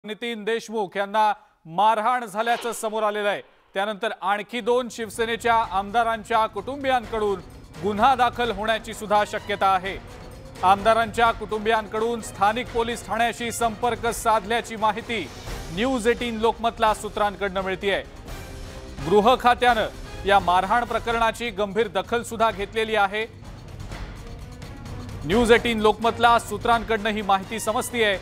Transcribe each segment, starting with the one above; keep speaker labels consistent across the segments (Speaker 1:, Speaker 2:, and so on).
Speaker 1: नितीन देशमुख यांना मारहाण झाल्याचं समोर आलेलं आहे। त्यानंतर आणखी 2 शिवसेनेच्या आमदारांच्या कुटुंबियांकडून गुन्हा दाखल होण्याची सुद्धा शक्यता आहे। आमदारांच्या कुटुंबियांकडून स्थानिक पोलीस ठाण्याशी संपर्क साधल्याची माहिती न्यूज 18 लोकमतला सूत्रांकडून मिळतेय। गृह खात्याने या मारहाण प्रकरणाची गंभीर दखल सुद्धा घेतलेली आहे। न्यूज 18 लोकमतला सूत्रांकडून ही माहिती समजतीये।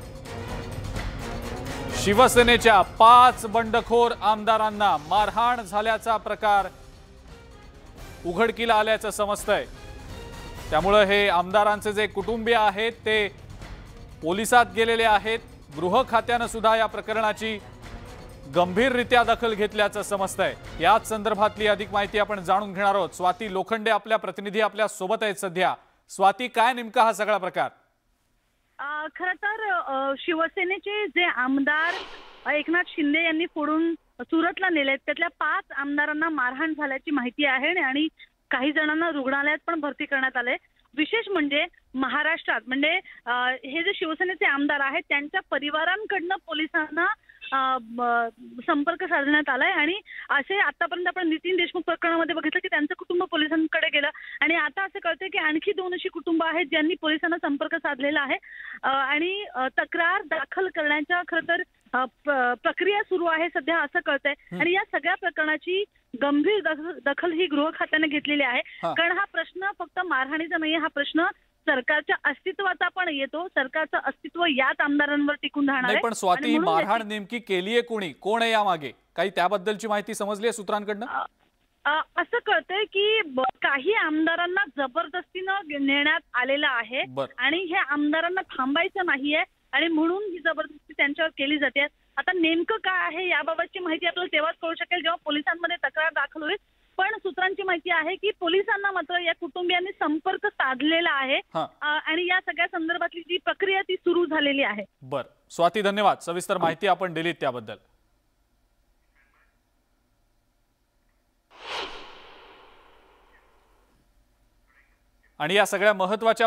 Speaker 1: शिवसेनेच्या 5 बंडखोर आमदारांना मारहाण झाल्याचा प्रकार उघडकीला आल्याचं समजतंय। त्यामुळे हे आमदारांचे जे कुटुंबीय आहेत ते पोलिसात गेलेले आहेत। गृह खात्याने सुद्धा या प्रकरणाची गंभीररित्या दखल घेतल्याचं समजतंय। याच संदर्भातली अधिक माहिती आपण जाणून घेणार आहोत। स्वाती लोखंडे आपल्या प्रतिनिधी आपल्या सोबत आहेत सध्या। स्वाती, काय नेमका हा सगळा प्रकार?
Speaker 2: खरं तर शिवसेनेचे जे आमदार एकनाथ शिंदे यांनी फोडून सुरतला नेले त्यातल्या 5 आमदारांना मारहाण झाल्याची माहिती आहे आणि काही जणांना रुग्णालयात पण भरती करण्यात आले। विशेष म्हणजे महाराष्ट्रात म्हणजे हे जे शिवसेनेचे आमदार आहेत त्यांच्या परिवारांकडून पोलिसांना संपर्क साधण्यात आलाय आणि असे आतापर्यंत आपण नितीन देशमुख प्रकरणामध्ये बघितलं की त्यांचं कुटुंब पोलिसांकडे गेलं आणि आता असं कळतंय की आणखी 2 अशी कुटुंब आहेत ज्यांनी पोलिसांना संपर्क साधलेला आहे आणि तक्रार दाखल करण्याच्या खरं तर प्रक्रिया सुरू आहे सध्या असं कळतंय। आणि या सगळ्या प्रकरणाची गंभीर दखल ही गृह खात्याने घेतलेली आहे। कारण हा प्रश्न फक्त मारहाणीचा नाही, हा प्रश्न सरकारच्या अस्तित्वाचा पण येतो। सरकारचं अस्तित्व याच आमदारांवर टिकून राहणार आहे।
Speaker 1: पण स्वाती, ही मारहाण नेमकी केलीये कोणी, कोण आहे यामागे? काही त्याबद्दलची माहिती समजली आहे सूत्रांकडून?
Speaker 2: असं कळतंय की काही आमदारांना जबरदस्तीनं नेण्यात आलेलं आहे आणि हे आमदारांना थांबायचं नाहीये आणि म्हणून ही जबरदस्ती त्यांच्यावर केली जाते। आता नेमकं काय आहे याबाबतची माहिती आपल्याला तेव्हाच कळू शकेल जेव्हा पोलिसांमध्ये तक्रार दाखल होईल। पण सूत्रांची माहिती आहे की पोलिसांना मात्र या कुटुंबियांनी संपर्क साधलेला आहे आणि या सगळ्या संदर्भातली जी प्रक्रिया ती सुरू झालेली आहे।
Speaker 1: बरं स्वाती, धन्यवाद सविस्तर माहिती आपण दिलीत त्याबद्दल। आणि या सगळ्या महत्त्वाच्या